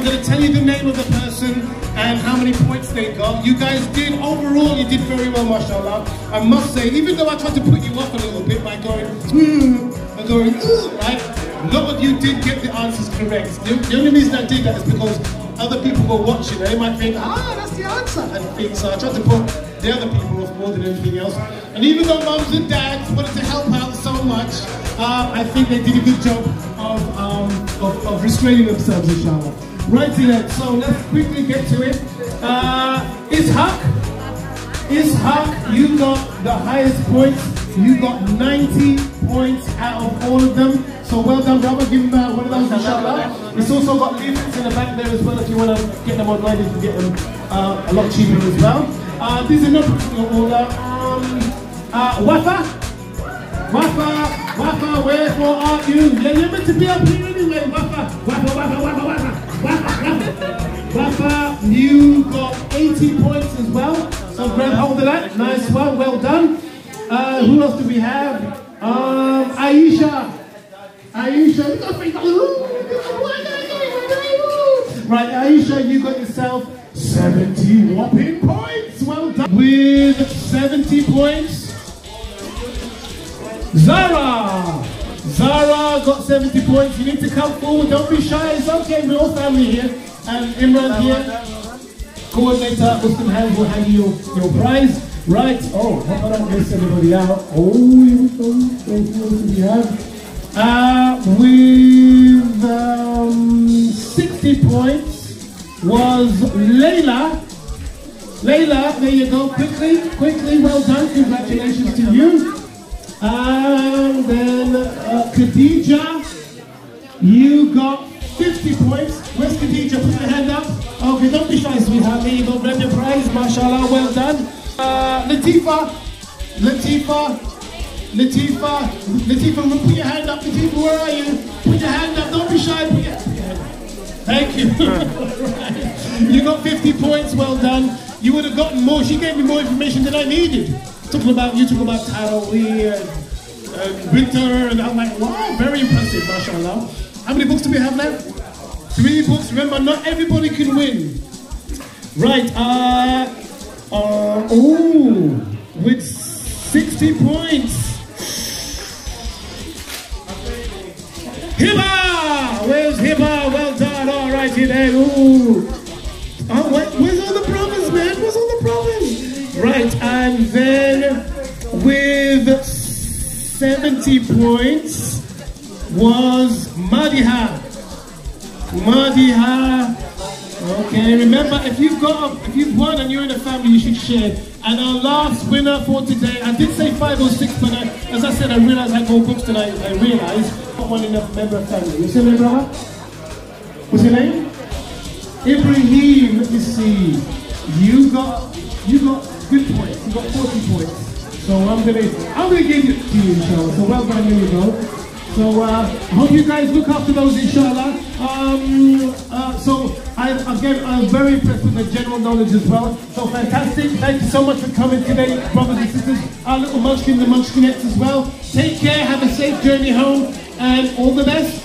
going to tell you the name of the person and how many points they got. You guys did, overall, you did very well, mashallah. I must say, even though I tried to put you off a little bit by going, and going, right? A lot of you did get the answers correct. The only reason I did that is because other people were watching and they might think, that's the answer. And so I tried to put the other people off more than anything else. And even though mums and dads wanted to help out so much, I think they did a good job of restraining themselves, inshallah. Righty then, so let's quickly get to it. Ishaq, you got the highest points. You got 90 points out of all of them. So well done, brother. Give him one of those, inshallah. It's also got leaflets in the back there as well. If you want to get them online, you can get them a lot cheaper as well. These are not particular order. Wafa, wherefore are you? Yeah, you're meant to be up here anyway. Wafa, you got 80 points as well. So grab hold of that. Nice one, well done. Who else do we have? Aisha, you got right, Aisha, you got yourself 70 whopping points. Well done. With 70 points. Zara got 70 points. You need to come forward. Don't be shy. It's okay. We're all family here. And Imran here, coordinator, Muslim Hands will hand you your prize. Right. Oh, hope I don't miss anybody out. Oh, here we go. What do we have? With 60 points was Layla. Layla, there you go. Quickly. Well done. Congratulations to you. And then Khadija, you got 50 points. Where's Khadija? Put your hand up. Okay, don't be shy, sweetheart. There you go. Grab your prize. MashaAllah, well done. Latifa, put your hand up. Latifa, where are you? Put your hand up. Don't be shy. Put your hand up. Thank you. Right. You got 50 points. Well done. You would have gotten more. She gave me more information than I needed. You talking about Taraweeh and Winter, and I'm like, wow, very impressive, mashallah. How many books do we have left? 3 books. Remember, not everybody can win. Right. With 60 points. Hiba! Where's Hiba? Well done. All right, then. Ooh. Oh, where's all the brothers, man? Where's all the brothers? Right, and then with 70 points was Madiha. Okay, remember, if you've won and you're in a family, you should share. And our last winner for today, I did say 5 or 6, but as I said, I realized I got books tonight. I realized not one enough member of family. What's your name, brother? What's your name? Ibrahim. Let me see. You got good points. You got 40 points. So I'm gonna give it to you, inshallah. So well done. Here you go. So I hope you guys look after those, inshallah. So I'm very impressed with the general knowledge as well. So fantastic. Thank you so much for coming today, brothers and sisters. Our little munchkin, the munchkinettes as well. Take care, have a safe journey home, and all the best.